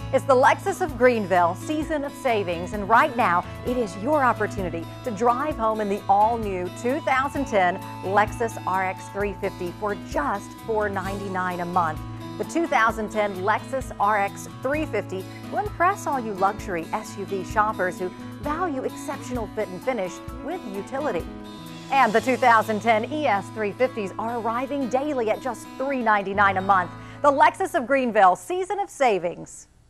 It's the Lexus of Greenville season of savings, and right now it is your opportunity to drive home in the all-new 2010 Lexus RX 350 for just $499 a month. The 2010 Lexus RX 350 will impress all you luxury SUV shoppers who value exceptional fit and finish with utility. And the 2010 ES 350s are arriving daily at just $399 a month. The Lexus of Greenville season of savings.